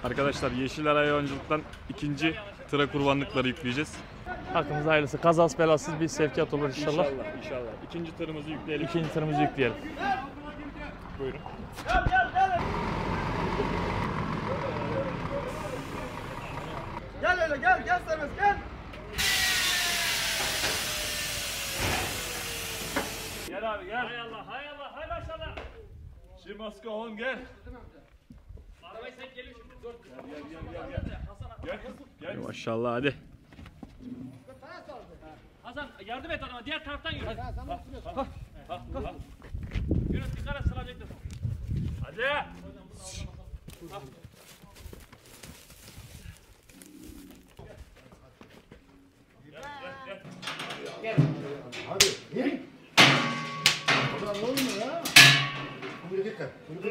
Arkadaşlar Yeşiller Hayvancılık'tan ikinci tıra kurbanlıkları yükleyeceğiz. Hakkımızda hayırlısı. Kazasız belasız bir sevkiyat olur inşallah. İnşallah. İkinci tırımızı yükleyelim. İkinci tırımızı yükleyelim. Buyurun. Gel öyle gel Semes gel. Gel abi gel. Hay Allah hay Allah hay maşallah. Şimdi maske on gel. Arabayı sen geliyor şimdi. Dur. Gel. Maşallah hadi. Hasan yardım et adama. Diğer taraftan yürü. Yürü dikkat et sıracaktır. Hadi. Hadi in. Buradan olmuyor ya. Buraya dikkat.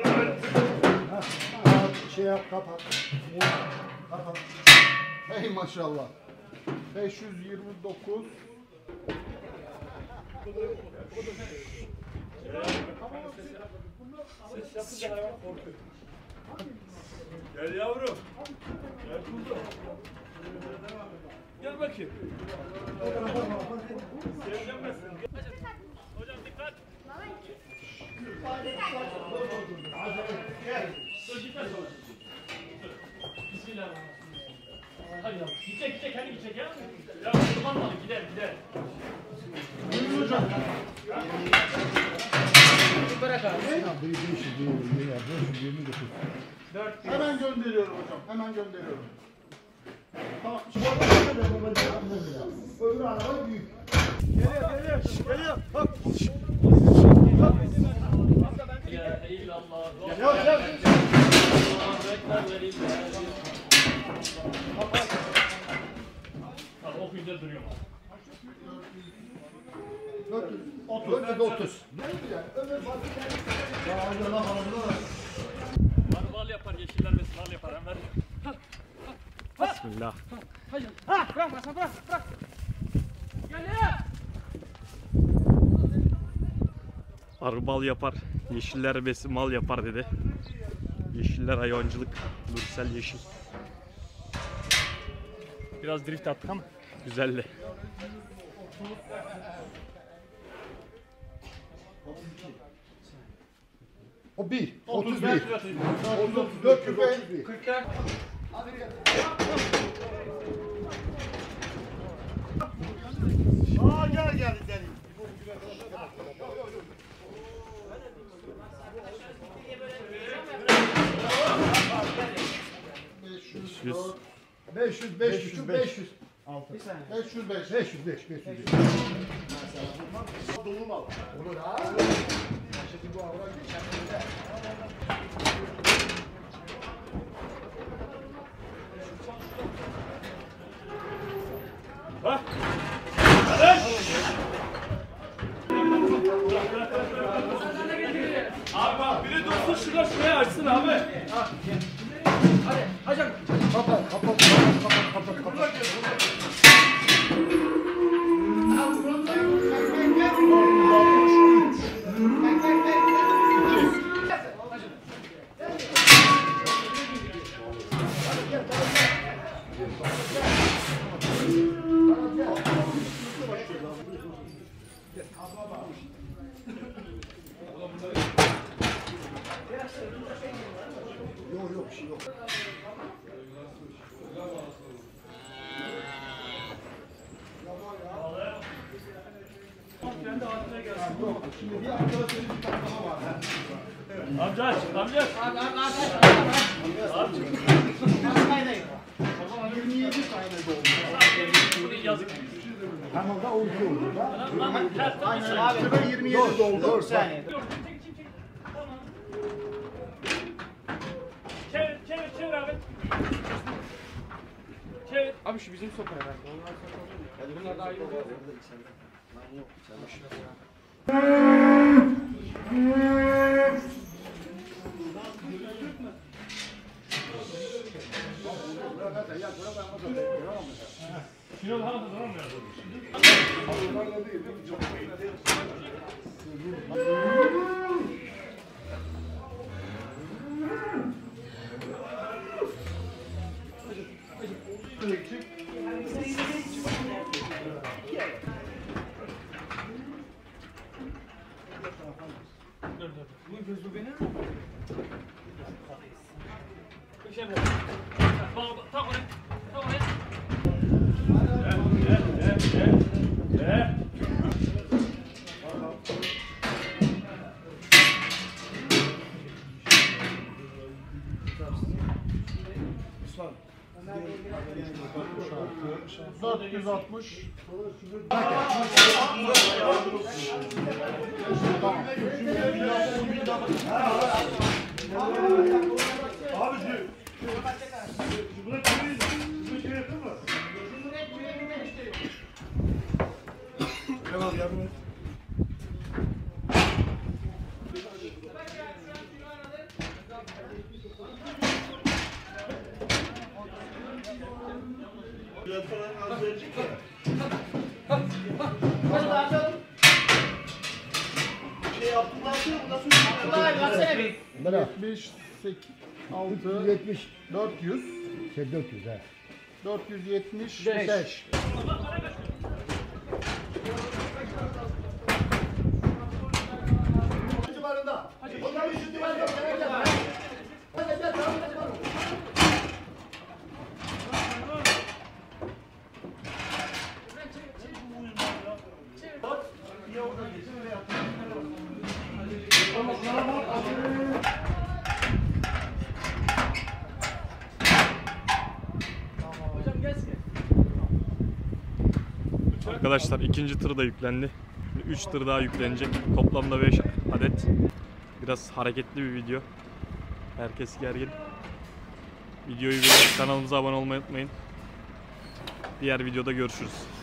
Şey yap kapat. Kapat. Hey maşallah. 529. Gel yavrum. Gel kuzum. Gel bakayım. Sevlenmesin. Hocam dikkat. Bismillahirrahmanirrahim. Hadi yavrum. Gidecek kendi gidecek ya. Ya kurban malı gider. Bırak abi. Hemen gönderiyorum hocam. Hemen gönderiyorum. Tamam. Öbür araba büyük. Geliyor. Hop. Ya illallah. Gel. Okuyunca duruyor. 430. Ne güzel. Öbür fabrikayı. Ya Allah Allah. Bal yapar yeşiller ve bal yapar. Hemen. Bismillah. Bırak Hasan bırak. Gel ya. Arı bal yapar, yeşiller besi mal yapar dedi. Yeşiller hayvancılık, Nursel Yeşil. Biraz drift attık ama. Güzeldi. O 1. 31. 34. 451. 44. Aa gel deli. Yüz. 500, 500, 500. 505, 505, 505. Dolu mal. Olur ha. Şimdi bu avra geçenlerinde. Abi bak biri dursun şuraya açsın abi. Kapat. Yok bir şey yok. Şimdi bir arkadaşın bir tatlama var. Amca aç. 27 tane doldu. Yazık. Hemen da 12 oldu. Aynen Abi. 27 doldu. 4 saniye. Çevir abi. Çevir. Abi şu bizim sopa herhalde. Bunlar daha iyi oluyor. Kilo daha da duramıyor. Bir şey bu. Bak tak oraya. Tak oraya. İslam. 460. Abi Tamam yardım et. Bana. 78, 6, 70. 400, 400 he. 475. Civarında. Onların şu civarında. Hadi gel tamam hadi. Arkadaşlar ikinci tır da yüklendi. 3 tır daha yüklenecek. Toplamda 5 adet. Biraz hareketli bir video. Herkes gergin. Videoyu beğenip kanalımıza abone olmayı unutmayın. Diğer videoda görüşürüz.